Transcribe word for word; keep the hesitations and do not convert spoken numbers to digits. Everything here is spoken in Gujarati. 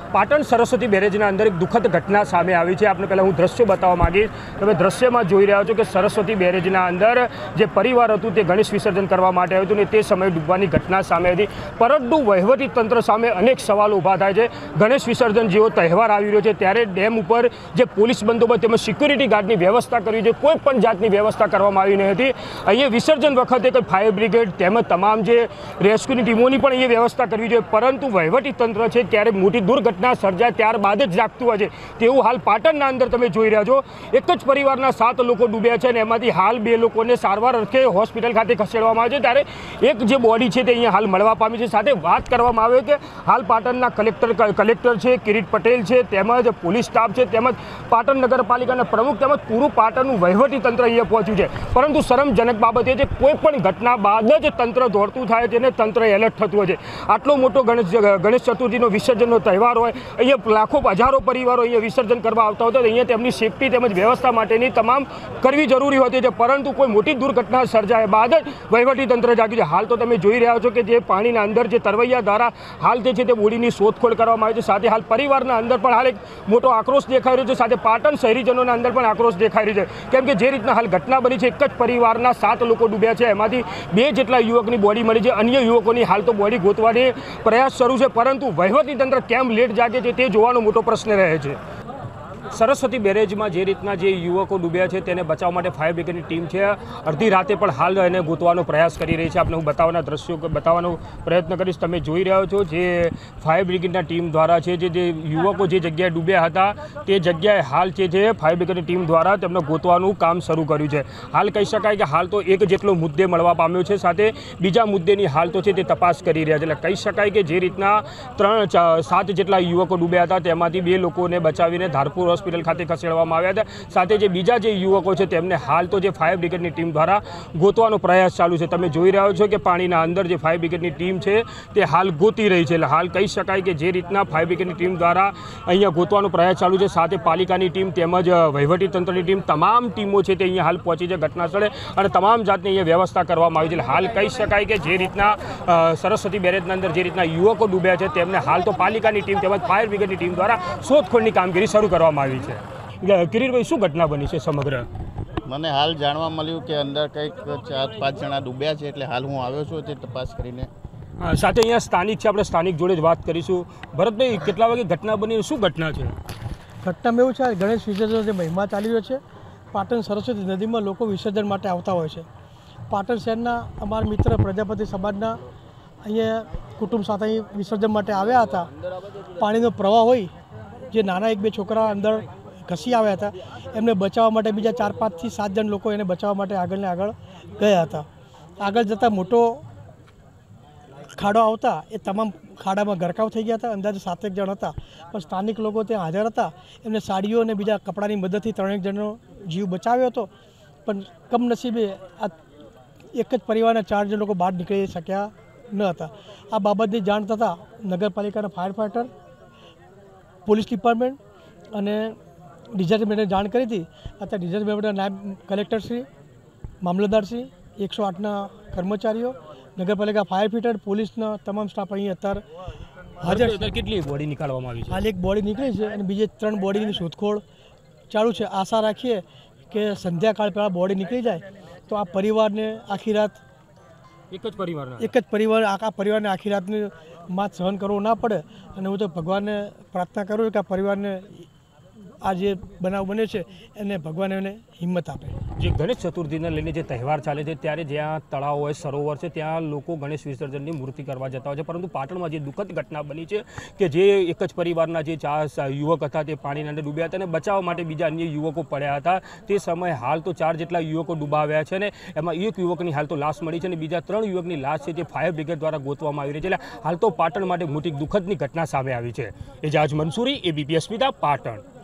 પાટણ સરસ્વતી બેરેજના અંદર એક દુઃખદ ઘટના સામે આવી છે। આપણે પહેલાં હું દ્રશ્યો બતાવવા માંગીશ। તમે દ્રશ્યમાં જોઈ રહ્યા છો કે સરસ્વતી બેરેજના અંદર જે પરિવાર હતું તે ગણેશ વિસર્જન કરવા માટે આવ્યું હતું ને તે સમયે ડૂબવાની ઘટના સામે હતી, પરંતુ વહીવટી તંત્ર સામે અનેક સવાલો ઊભા થાય છે। ગણેશ વિસર્જન જેવો તહેવાર આવી રહ્યો છે ત્યારે ડેમ ઉપર જે પોલીસ બંદોબસ્ત તેમજ સિક્યુરિટી ગાર્ડની વ્યવસ્થા કરવી છે, કોઈ પણ જાતની વ્યવસ્થા કરવામાં આવી ન હતી। અહીંયા વિસર્જન વખતે કોઈ ફાયર બ્રિગેડ તેમજ તમામ જે રેસ્ક્યુની ટીમોની પણ અહીંયા વ્યવસ્થા કરવી જોઈએ, પરંતુ વહીવટી તંત્ર છે ક્યારેક મોટી દુર્ઘટના સર્જાય ત્યારબાદ જ જાગતું હોય છે। તેવું હાલ પાટણના અંદર તમે જોઈ રહ્યા છો। એક જ પરિવારના સાત લોકો ડૂબ્યા છે અને એમાંથી હાલ બે લોકોને સારવાર અર્થે હોસ્પિટલ ખાતે ખસેડવામાં આવે છે, ત્યારે એક જે બોડી છે તે અહીંયા હાલ મળવા પામી છે। સાથે વાત કરવામાં આવે કે હાલ પાટણના કલેક્ટર કલેક્ટર છે કિરીટ પટેલ છે, તેમજ પોલીસ સ્ટાફ છે, તેમજ પાટણ નગરપાલિકાના પ્રમુખ તેમજ પૂરું પાટણનું વહીવટી તંત્ર અહીંયા પહોંચ્યું છે, પરંતુ શરમજનક બાબત એ છે કોઈ પણ ઘટના બાદ જ તંત્ર દોડતું થાય તેને તંત્ર એલર્ટ થતું હોય છે। આટલો મોટો ગણેશ ગણેશ ચતુર્થીનો વિસર્જનનો તહેવાર હોય, અહીંયા લાખો હજારો પરિવારો અહીંયા વિસર્જન કરવા આવતા હોય તો અહીંયા તેમની સેફટી તેમજ વ્યવસ્થા માટેની તમામ કરવી જરૂરી હોતી છે, પરંતુ કોઈ મોટી દુર્ઘટના સર્જાય બાદ જ વહીવટી તંત્ર જાગ્યું છે। હાલ તો તમે જોઈ રહ્યા છો કે જે પાણીના અંદર જે તરવૈયા દ્વારા હાલ તે છે તે બોડીની શોધખોળ કરવામાં આવી છે। સાથે હાલ પરિવારના અંદર પણ હાલ એક મોટો આક્રોશ દેખાઈ રહ્યો છે, સાથે પાટણ શહેરીજનોના અંદર પણ આક્રોશ દેખાઈ રહ્યો છે, કેમ કે જે રીતના હાલ ઘટના બની છે, એક જ પરિવારના સાત લોકો ડૂબ્યા છે, એમાંથી બે જેટલા યુવકની બોડી મળી છે, અન્ય યુવકોની હાલ તો બોડી ગોતવાની પ્રયાસ શરૂ છે, પરંતુ વહીવટી તંત્ર કેમ લેટ જાગે છે તે જોવાનો મોટો પ્રશ્ન રહે છે। સરસ્વતી બેરેજમાં જે રીતના જે યુવકો ડૂબ્યા છે તેને બચાવવા માટે ફાયર બ્રિગેડની ટીમ છે અડધી રાતે પણ હાલ એને ગોતવાનો પ્રયાસ કરી રહી છે। આપણે હું બતાવવાના દ્રશ્યો બતાવવાનો પ્રયત્ન કરીશ। તમે જોઈ રહ્યા છો જે ફાયર બ્રિગેડના ટીમ દ્વારા છે જે જે યુવકો જે જગ્યાએ ડૂબ્યા હતા તે જગ્યાએ હાલ જે છે ફાયર બ્રિગેડની ટીમ દ્વારા તેમને ગોતવાનું કામ શરૂ કર્યું છે। હાલ કહી શકાય કે હાલ તો એક જેટલો મુદ્દે મળવા પામ્યો છે, સાથે બીજા મુદ્દેની હાલ તો છે તે તપાસ કરી રહ્યા છે। એટલે કહી શકાય કે જે રીતના ત્રણ સાત જેટલા યુવકો ડૂબ્યા હતા તેમાંથી બે લોકોને બચાવીને ધારપુર હોસ્પિટલ ખાતે ખસેડવામાં આવ્યા હતા, સાથે જે બીજા જે યુવકો છે તેમને હાલ તો જે ફાયર બ્રિગેડની ટીમ દ્વારા ગોતવાનો પ્રયાસ ચાલુ છે। તમે જોઈ રહ્યા છો કે પાણીના અંદર જે ફાયર બ્રિગેડની ટીમ છે તે હાલ ગોતી રહી છે। એટલે હાલ કહી શકાય કે જે રીતના ફાયર બ્રિગેડની ટીમ દ્વારા અહીંયા ગોતવાનો પ્રયાસ ચાલુ છે, સાથે પાલિકાની ટીમ તેમજ વહીવટી તંત્રની ટીમ તમામ ટીમો છે તે અહીંયા હાલ પહોંચી છે ઘટના સ્થળે અને તમામ જાતની અહીંયા વ્યવસ્થા કરવામાં આવી છે। હાલ કહી શકાય કે જે રીતના સરસ્વતી બેરેજના અંદર જે રીતના યુવકો ડૂબ્યા છે તેમને હાલ તો પાલિકાની ટીમ તેમજ ફાયર બ્રિગેડની ટીમ દ્વારા શોધખોળની કામગીરી શરૂ કરવામાં આવી છે। કિરીટભાઈ, શું ઘટના બની છે સમગ્ર? મને હાલ જાણવા મળ્યું કે અંદર કંઈક ચાર પાંચ જણા ડૂબ્યા છે, એટલે હાલ હું આવ્યો છું તે તપાસ કરીને। સાથે અહીંયા સ્થાનિક છે, આપણે સ્થાનિક જોડે જ વાત કરીશું। ભરતભાઈ, કેટલા વાગે ઘટના બની, શું ઘટના છે? ઘટનામાં એવું છે, ગણેશ વિસર્જનનો જે મહિમા ચાલી રહ્યો છે, પાટણ સરસ્વતી નદીમાં લોકો વિસર્જન માટે આવતા હોય છે। પાટણ શહેરના અમારા મિત્ર પ્રજાપતિ સમાજના અહીંયા કુટુંબ સાથે અહીં વિસર્જન માટે આવ્યા હતા। પાણીનો પ્રવાહ હોય, જે નાના એક બે છોકરા અંદર ઘસી આવ્યા હતા, એમને બચાવવા માટે બીજા ચાર પાંચથી સાત જણ લોકો એને બચાવવા માટે આગળ ને આગળ ગયા હતા। આગળ જતાં મોટો ખાડો આવતા એ તમામ ખાડામાં ગરકાવ થઈ ગયા હતા। અંદાજે સાતેક જણ હતા, પણ સ્થાનિક લોકો ત્યાં હાજર હતા, એમને સાડીઓ અને બીજા કપડાની મદદથી ત્રણેક જણનો જીવ બચાવ્યો હતો, પણ કમનસીબે આ એક જ પરિવારના ચાર જણ લોકો બહાર નીકળી શક્યા ન હતા। આ બાબતની જાણ થતાં નગરપાલિકાના ફાયર ફાઇટર, પોલીસ ડિપાર્ટમેન્ટ અને ડિઝાસ્ટર જાણ કરી હતી। અત્યારે ડિઝાસ્ટર નાયબ કલેક્ટરશ્રી, મામલતદારશ્રી, એકસો આઠના કર્મચારીઓ, નગરપાલિકા ફાયર ફાઇટર, પોલીસના તમામ સ્ટાફ અહીં અત્યારે હાજર છે। કેટલી બોડી નીકાળવામાં આવી છે? હાલ એક બોડી નીકળી છે અને બીજી ત્રણ બોડીની શોધખોળ ચાલુ છે। આશા રાખીએ કે સંધ્યાકાળ પહેલાં બોડી નીકળી જાય તો આ પરિવારને આખી રાત એક જ પરિવાર એક જ પરિવાર આખા પરિવારને આખી રાતની માત સહન કરવો ના પડે। અને હું તો ભગવાનને પ્રાર્થના કરું કે આ પરિવારને આ જે બનાવ બન્યો છે એને ભગવાન એને હિંમત આપે। જે ગણેશ ચતુર્થીને લઈને જે તહેવાર ચાલે છે ત્યારે જ્યાં તળાવ હોય, સરોવર છે, ત્યાં લોકો ગણેશ વિસર્જનની મૂર્તિ કરવા જતા હોય છે, પરંતુ પાટણમાં જે દુઃખદ ઘટના બની છે કે જે એક જ પરિવારના જે ચાર યુવક હતા તે પાણીની અંદર ડૂબ્યા હતા અને બચાવવા માટે બીજા અન્ય યુવકો પડ્યા હતા। તે સમયે હાલ તો ચાર જેટલા યુવકો ડૂબાવ્યા છે અને એમાં એક યુવકની હાલ તો લાશ મળી છે અને બીજા ત્રણ યુવકની લાશ છે જે ફાયર બ્રિગેડ દ્વારા ગોતવામાં આવી રહી છે। એટલે હાલ તો પાટણ માટે મોટી દુઃખદની ઘટના સામે આવી છે। એજાજ મંસૂરી, એબીપી અસ્મિતા, પાટણ।